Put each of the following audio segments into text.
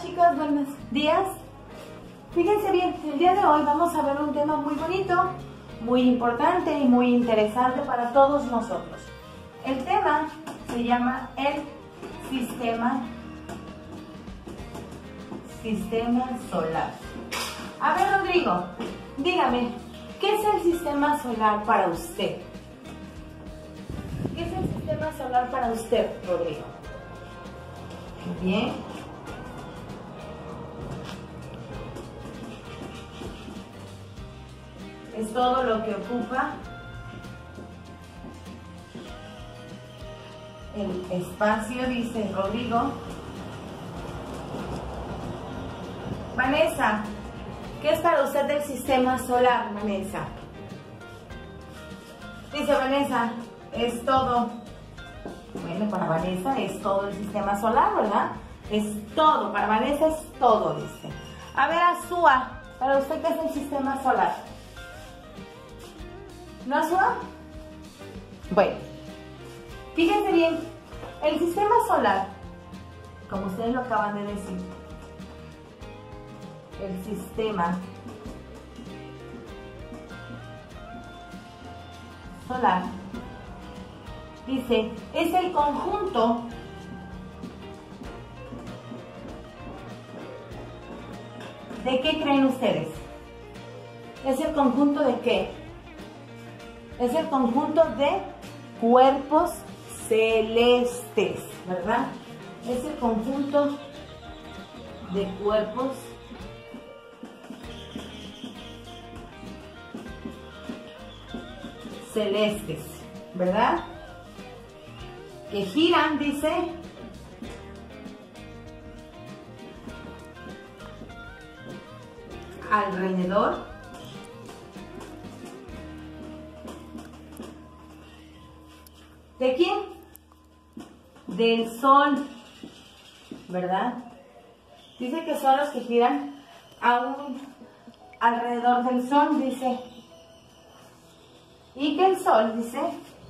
chicos, buenos días. Fíjense bien, el día de hoy vamos a ver un tema muy bonito, muy importante y muy interesante para todos nosotros. El tema se llama el sistema solar. A ver, Rodrigo, dígame, ¿qué es el sistema solar para usted? ¿Qué es el sistema solar para usted, Rodrigo? Bien. Es todo lo que ocupa el espacio, dice Rodrigo. Vanessa, ¿qué es para usted el sistema solar, Vanessa? Dice Vanessa, es todo. Bueno, para Vanessa es todo el sistema solar, ¿verdad? Es todo, para Vanessa es todo, dice. A ver, Azúa, ¿para usted qué es el sistema solar? ¿No, Azúa? Bueno, fíjense bien, el sistema solar, como ustedes lo acaban de decir, el sistema solar, dice, es el conjunto ¿de qué creen ustedes? ¿Es el conjunto de qué? Es el conjunto de cuerpos celestes, ¿verdad? Es el conjunto de cuerpos celestes, ¿verdad? Que giran, dice, alrededor ¿de quién? Del Sol, ¿verdad? Dice que son los que giran alrededor del Sol, dice. Y que el Sol, dice,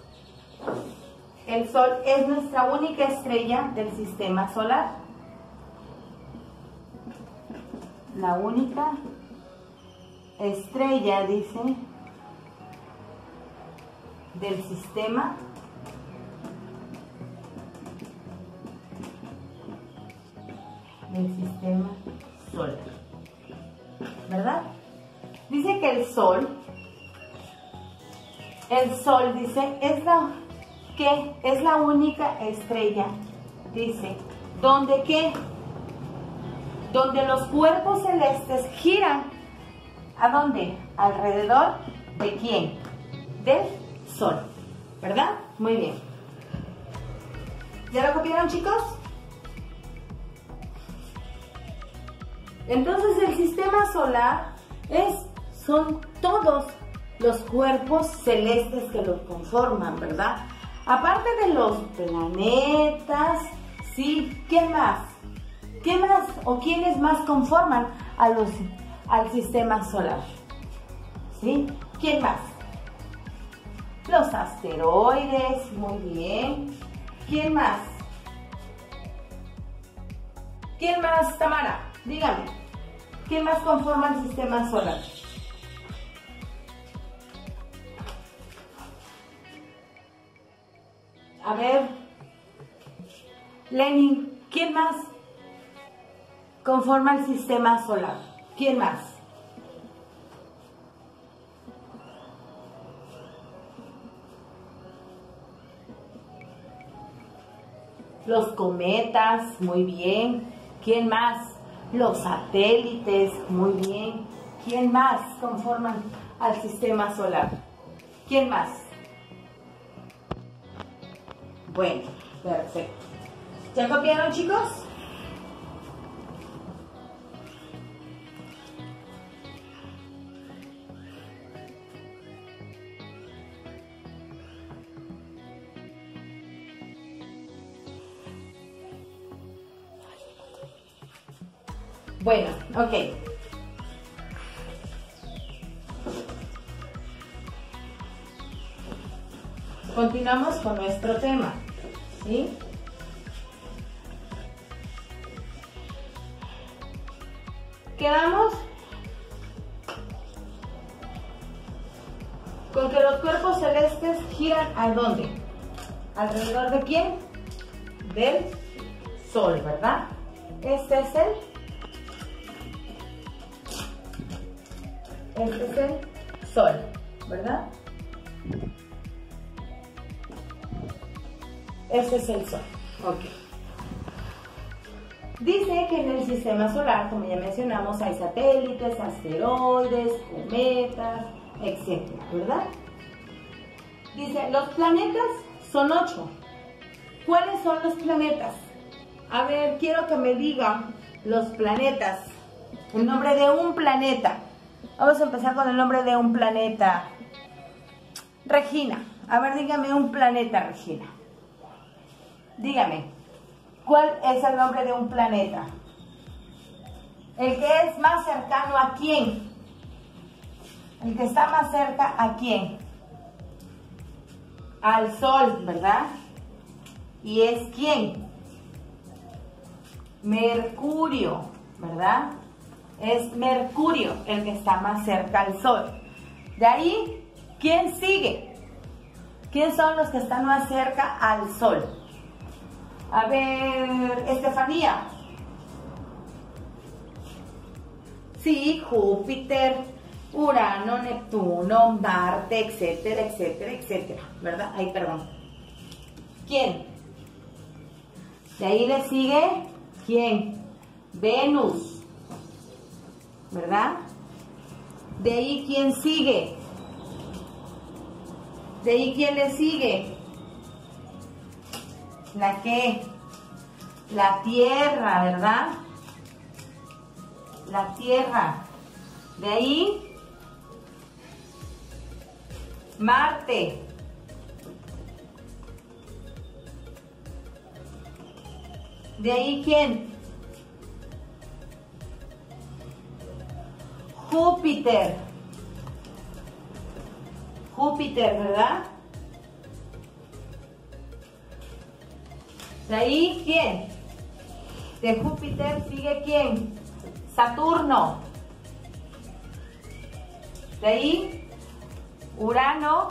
el Sol es nuestra única estrella del sistema solar. La única estrella, dice, del sistema solar, ¿verdad? Dice que el Sol, dice, es la única estrella, dice, donde ¿qué? Donde los cuerpos celestes giran, ¿a dónde? Alrededor ¿de quién? Del Sol, ¿verdad? Muy bien. ¿Ya lo copiaron, chicos? Entonces el sistema solar son todos los cuerpos celestes que lo conforman, ¿verdad? Aparte de los planetas, ¿sí? ¿Qué más? ¿Qué más o quiénes más conforman al sistema solar? ¿Sí? ¿Quién más? Los asteroides, muy bien. ¿Quién más? ¿Quién más, Tamara? Dígame, ¿quién más conforma el sistema solar? A ver, Lenin, ¿quién más conforma el sistema solar? ¿Quién más? Los cometas, muy bien. ¿Quién más? Los satélites, muy bien. ¿Quién más conforman al sistema solar? ¿Quién más? Bueno, perfecto. ¿Ya copiaron, chicos? Bueno, ok. Continuamos con nuestro tema, ¿sí? Quedamos con que los cuerpos celestes giran ¿a dónde? ¿Alrededor de quién? Del Sol, ¿verdad? Este es el Sol, ¿verdad? Este es el Sol, ok. Dice que en el sistema solar, como ya mencionamos, hay satélites, asteroides, cometas, etcétera, ¿verdad? Dice, los planetas son 8. ¿Cuáles son los planetas? A ver, quiero que me digan los planetas. El nombre de un planeta. Vamos a empezar con el nombre de un planeta. Regina. A ver, dígame un planeta, Regina. Dígame, ¿cuál es el nombre de un planeta? El que es más cercano a quién. El que está más cerca a quién. Al Sol, ¿verdad? ¿Y es quién? Mercurio, ¿verdad? Es Mercurio el que está más cerca al Sol. De ahí, ¿quién sigue? ¿Quién son los que están más cerca al Sol? A ver, Estefanía. Sí, Júpiter, Urano, Neptuno, Marte, etcétera, etcétera, etcétera, ¿verdad? Ay, perdón. ¿Quién? De ahí le sigue, ¿quién? Venus, ¿verdad? De ahí, ¿quién sigue? De ahí, ¿quién le sigue? ¿La qué? La Tierra, ¿verdad? La Tierra. De ahí, Marte. De ahí, ¿quién? Júpiter. Júpiter, ¿verdad? De ahí, ¿quién? De Júpiter sigue ¿quién? Saturno. De ahí, Urano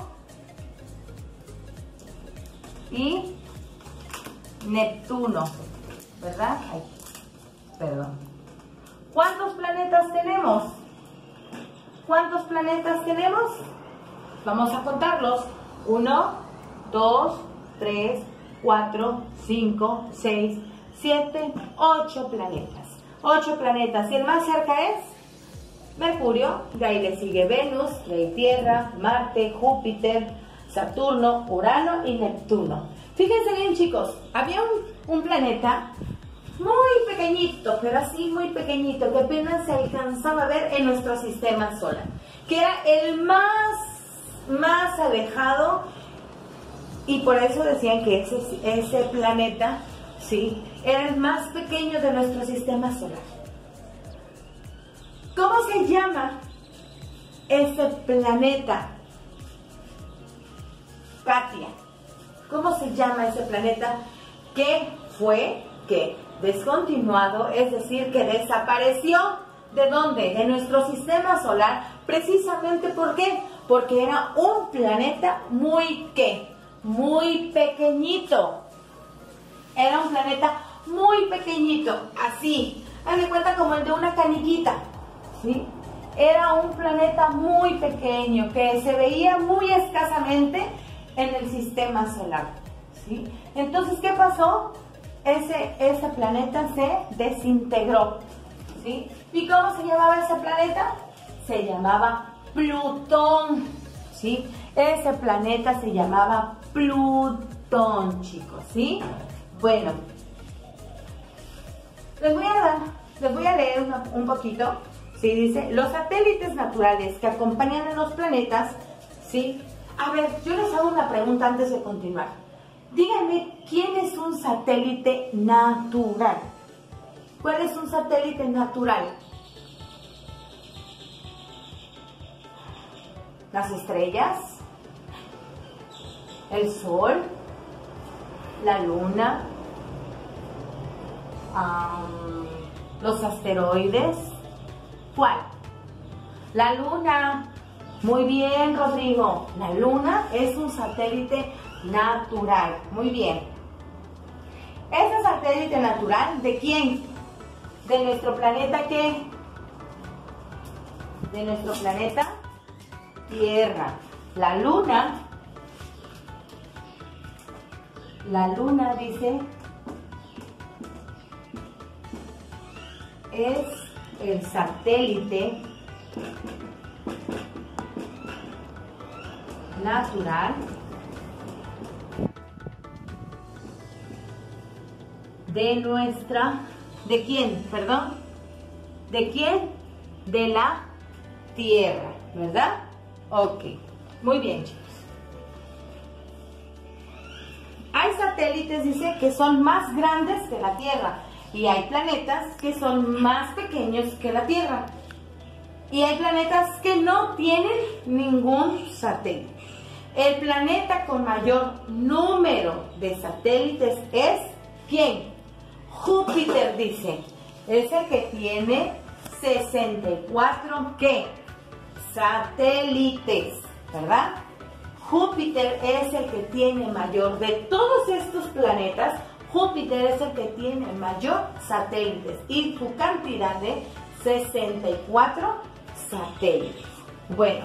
y Neptuno, ¿verdad? Ay, perdón. ¿Cuántos planetas tenemos? ¿Cuántos planetas tenemos? Vamos a contarlos. 1, 2, 3, 4, 5, 6, 7, 8 planetas. 8 planetas. Y el más cerca es Mercurio, de ahí le sigue Venus, de ahí Tierra, Marte, Júpiter, Saturno, Urano y Neptuno. Fíjense bien, chicos, había un planeta muy pequeñito, pero así muy pequeñito, que apenas se alcanzaba a ver en nuestro sistema solar, que era el más alejado, y por eso decían que ese planeta, sí, era el más pequeño de nuestro sistema solar. ¿Cómo se llama ese planeta? Katia, ¿cómo se llama ese planeta que fue descontinuado, es decir, que desapareció? ¿De dónde? De nuestro sistema solar, precisamente ¿por qué? Porque era un planeta muy pequeñito. Era un planeta muy pequeñito, así, haz de cuenta como el de una caniquita, ¿sí? Era un planeta muy pequeño que se veía muy escasamente en el sistema solar, ¿sí? Entonces, ¿qué pasó? Ese planeta se desintegró, ¿sí? ¿Y cómo se llamaba ese planeta? Se llamaba Plutón, ¿sí? Ese planeta se llamaba Plutón, chicos, ¿sí? Bueno, les voy a leer un poquito, ¿sí? Dice, los satélites naturales que acompañan a los planetas, ¿sí? A ver, yo les hago una pregunta antes de continuar. Díganme, ¿quién es un satélite natural? ¿Cuál es un satélite natural? Las estrellas, el Sol, la Luna, los asteroides, ¿Cuál? La Luna. Muy bien, Rodrigo. La Luna es un satélite natural. Muy bien. ¿Este satélite natural de quién? ¿De nuestro planeta qué? De nuestro planeta Tierra. La Luna dice, es el satélite natural de nuestra, ¿de quién? Perdón, ¿de quién? De la Tierra, ¿verdad? Ok, muy bien, chicos. Hay satélites, dice, que son más grandes que la Tierra y hay planetas que son más pequeños que la Tierra y hay planetas que no tienen ningún satélite. El planeta con mayor número de satélites es ¿quién? Júpiter, dice. Es el que tiene 64 ¿qué? Satélites, ¿verdad? Júpiter es el que tiene mayor, de todos estos planetas, Júpiter es el que tiene mayor satélites y su cantidad de 64 satélites. Bueno,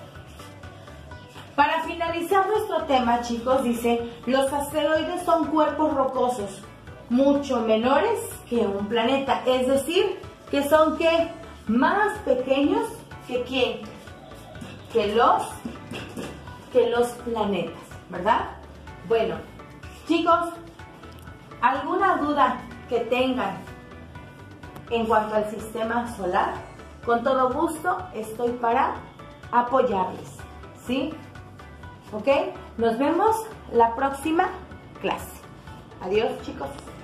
para finalizar nuestro tema, chicos, dice, los asteroides son cuerpos rocosos mucho menores que un planeta, es decir, que son ¿qué? Más pequeños que ¿quién? Que los planetas, ¿verdad? Bueno, chicos, ¿alguna duda que tengan en cuanto al sistema solar? Con todo gusto estoy para apoyarles, ¿sí? ¿Ok? Nos vemos la próxima clase. Adiós, chicos.